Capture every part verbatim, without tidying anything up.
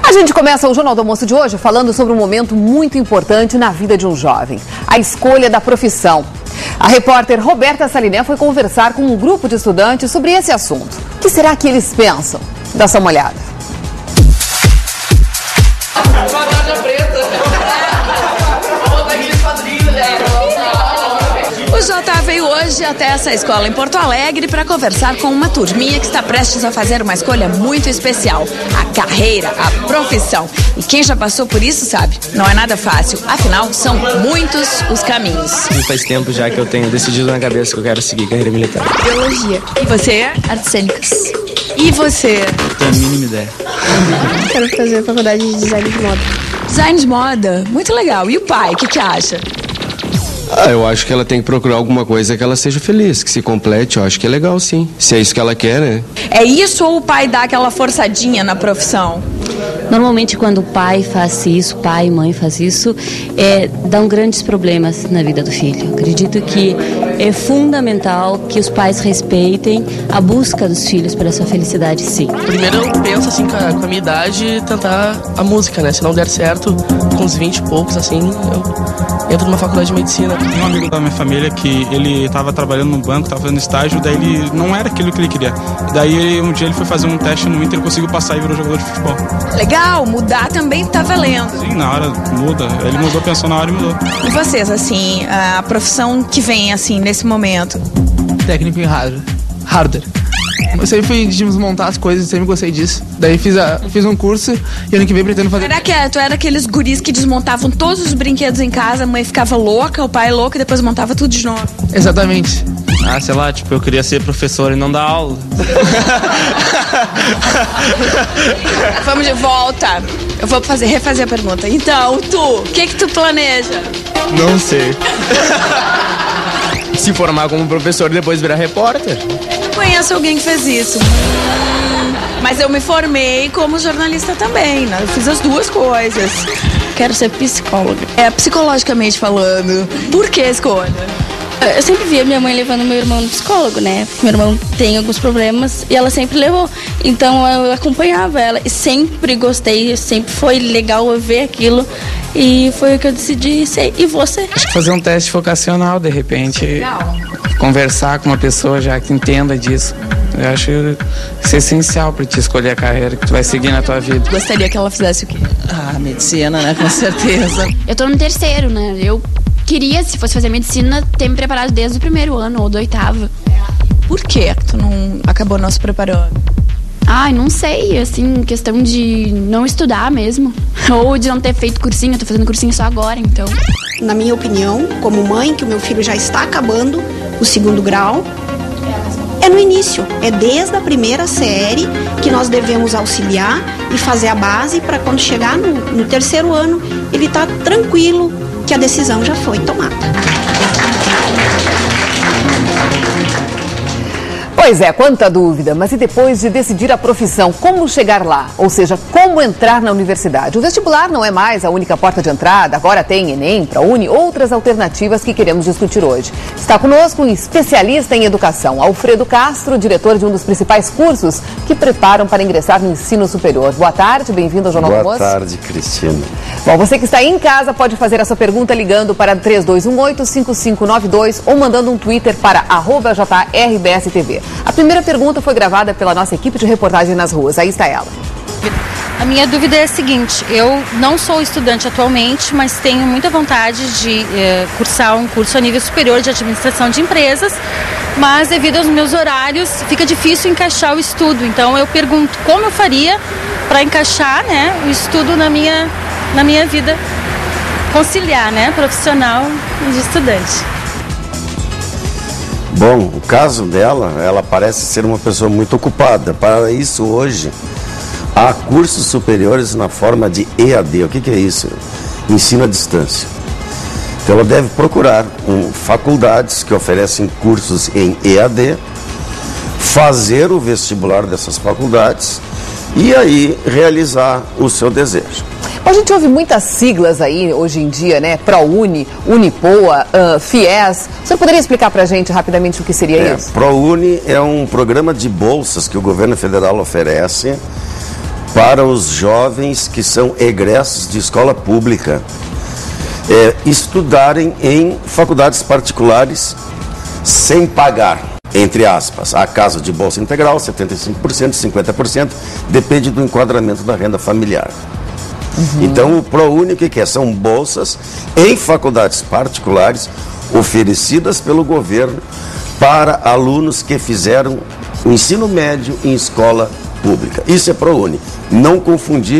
A gente começa o Jornal do Almoço de hoje falando sobre um momento muito importante na vida de um jovem, a escolha da profissão. A repórter Roberta Saliné foi conversar com um grupo de estudantes sobre esse assunto. O que será que eles pensam? Dá só uma olhada. O Jota veio hoje até essa escola em Porto Alegre para conversar com uma turminha que está prestes a fazer uma escolha muito especial, a carreira, a profissão. E quem já passou por isso sabe, não é nada fácil, afinal são muitos os caminhos. Faz tempo já que eu tenho decidido na cabeça que eu quero seguir carreira militar. Biologia. E você? Artes cênicas. E você? Não tenho a mínima ideia. Quero fazer faculdade de design de moda. Design de moda? Muito legal. E o pai, o que que acha? Ah, eu acho que ela tem que procurar alguma coisa que ela seja feliz, que se complete. Eu acho que é legal, sim. Se é isso que ela quer, né? É isso ou o pai dá aquela forçadinha na profissão? Normalmente, quando o pai faz isso, pai e mãe faz isso, é, dão grandes problemas na vida do filho. Acredito que é fundamental que os pais respeitem a busca dos filhos pela sua felicidade, sim. Primeiro eu penso, assim, com a, com a minha idade, tentar a música, né? Se não der certo, com uns vinte e poucos, assim, eu entro numa faculdade de medicina. Tem um amigo da minha família que ele estava trabalhando no banco, estava fazendo estágio, daí ele não era aquilo que ele queria. Daí um dia ele foi fazer um teste no Inter, conseguiu passar e virou jogador de futebol. Legal, mudar também tá valendo. Sim, na hora muda. Ele mudou, pensou na hora e mudou. E vocês, assim, a profissão que vem, assim, nesse momento? Técnico em hardware. hardware. Eu sempre fui de desmontar as coisas, sempre gostei disso. Daí fiz, a, fiz um curso e ano que vem pretendo fazer... Era que tu era aqueles guris que desmontavam todos os brinquedos em casa, a mãe ficava louca, o pai louco e depois montava tudo de novo. Exatamente. Ah, sei lá, tipo, eu queria ser professor e não dar aula. Vamos de volta. Eu vou fazer, refazer a pergunta. Então, tu, o que que tu planeja? Não sei. Se formar como professor e depois virar repórter. Conheço alguém que fez isso. Hum, mas eu me formei como jornalista também, né? Eu fiz as duas coisas. Quero ser psicóloga. É, psicologicamente falando. Por que escolha? Eu sempre via minha mãe levando meu irmão no psicólogo, né? Meu irmão tem alguns problemas e ela sempre levou. Então eu acompanhava ela e sempre gostei, sempre foi legal eu ver aquilo. E foi o que eu decidi ser. E você? Acho que fazer um teste vocacional, de repente. Legal. Conversar com uma pessoa já que entenda disso. Eu acho isso essencial para te escolher a carreira que tu vai seguir na tua vida. Gostaria que ela fizesse o quê? Ah, medicina, né? Com certeza. Eu tô no terceiro, né? Eu queria, se fosse fazer medicina, ter me preparado desde o primeiro ano ou do oitavo. Por que tu não acabou não se preparando? Ai, não sei, assim, questão de não estudar mesmo. Ou de não ter feito cursinho, eu tô fazendo cursinho só agora, então. Na minha opinião, como mãe, que o meu filho já está acabando o segundo grau, é no início, é desde a primeira série que nós devemos auxiliar e fazer a base para quando chegar no, no terceiro ano, ele tá tranquilo que a decisão já foi tomada. Pois é, quanta dúvida, mas e depois de decidir a profissão, como chegar lá? Ou seja, como entrar na universidade? O vestibular não é mais a única porta de entrada, agora tem Enem, ProUni, outras alternativas que queremos discutir hoje. Está conosco um especialista em educação, Alfredo Castro, diretor de um dos principais cursos que preparam para ingressar no ensino superior. Boa tarde, bem-vindo ao Jornal do Almoço. Boa tarde, Cristina. Bom, você que está aí em casa pode fazer a sua pergunta ligando para três dois um oito, cinco cinco nove dois ou mandando um Twitter para arroba J R B S T V. A primeira pergunta foi gravada pela nossa equipe de reportagem nas ruas. Aí está ela. A minha dúvida é a seguinte: eu não sou estudante atualmente, mas tenho muita vontade de eh, cursar um curso a nível superior de administração de empresas, mas devido aos meus horários fica difícil encaixar o estudo. Então eu pergunto como eu faria para encaixar, né, o estudo na minha, na minha vida, conciliar, né, profissional e de estudante. Bom, o caso dela, ela parece ser uma pessoa muito ocupada. Para isso, hoje, há cursos superiores na forma de E A D. O que, que é isso? Ensino à distância. Então, ela deve procurar um, faculdades que oferecem cursos em E A D, fazer o vestibular dessas faculdades e aí realizar o seu desejo. A gente ouve muitas siglas aí hoje em dia, né? ProUni, Unipoa, uh, FIES. O senhor poderia explicar para a gente rapidamente o que seria é, isso? ProUni é um programa de bolsas que o governo federal oferece para os jovens que são egressos de escola pública é, estudarem em faculdades particulares sem pagar, entre aspas. Há casos de bolsa integral, setenta e cinco por cento, cinquenta por cento, depende do enquadramento da renda familiar. Uhum. Então o ProUni o que, que é? São bolsas em faculdades particulares oferecidas pelo governo para alunos que fizeram o ensino médio em escola pública. Isso é ProUni. Não confundir.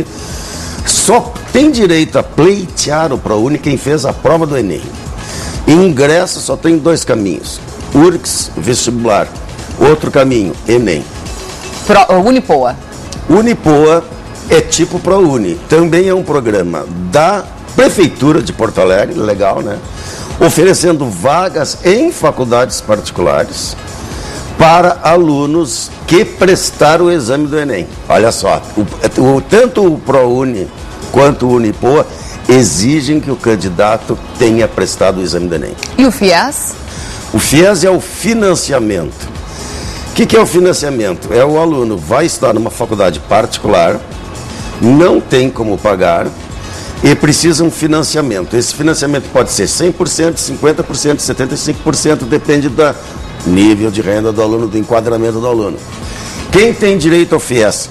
Só tem direito a pleitear o ProUni quem fez a prova do Enem. Ingresso só tem dois caminhos: U R C S, vestibular. Outro caminho, Enem. Pro, Unipoa. Unipoa é tipo ProUni. Também é um programa da Prefeitura de Porto Alegre, legal, né? Oferecendo vagas em faculdades particulares para alunos que prestaram o exame do Enem. Olha só, o, o, tanto o ProUni quanto o Unipoa exigem que o candidato tenha prestado o exame do Enem. E o FIES? O FIES é o financiamento. O que, que é o financiamento? É o aluno vai estudar numa faculdade particular, não tem como pagar e precisa um financiamento. Esse financiamento pode ser cem por cento, cinquenta por cento, setenta e cinco por cento, depende do nível de renda do aluno, do enquadramento do aluno. Quem tem direito ao FIES?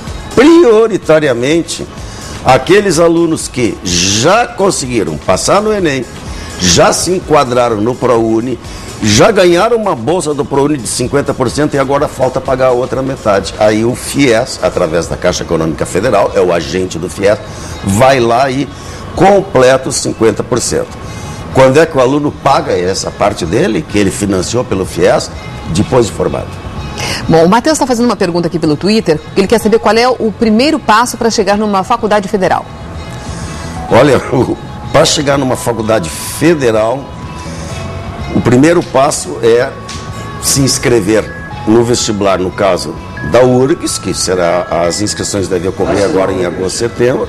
Prioritariamente, aqueles alunos que já conseguiram passar no Enem, já se enquadraram no ProUni, já ganharam uma bolsa do ProUni de cinquenta por cento e agora falta pagar a outra metade. Aí o FIES, através da Caixa Econômica Federal, é o agente do FIES, vai lá e completa os cinquenta por cento. Quando é que o aluno paga essa parte dele, que ele financiou pelo FIES, depois de formado? Bom, o Matheus está fazendo uma pergunta aqui pelo Twitter. Ele quer saber qual é o primeiro passo para chegar numa faculdade federal. Olha, para chegar numa faculdade federal, o primeiro passo é se inscrever no vestibular, no caso da U R C S, que será, as inscrições devem ocorrer agora em agosto, setembro,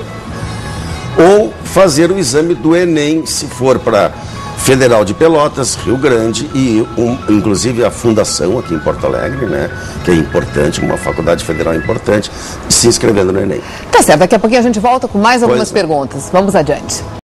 ou fazer o exame do Enem, se for para Federal de Pelotas, Rio Grande e um, inclusive a fundação aqui em Porto Alegre, né, que é importante, uma faculdade federal importante, se inscrevendo no Enem. Tá certo, daqui a pouquinho a gente volta com mais algumas Pois é. perguntas. Vamos adiante.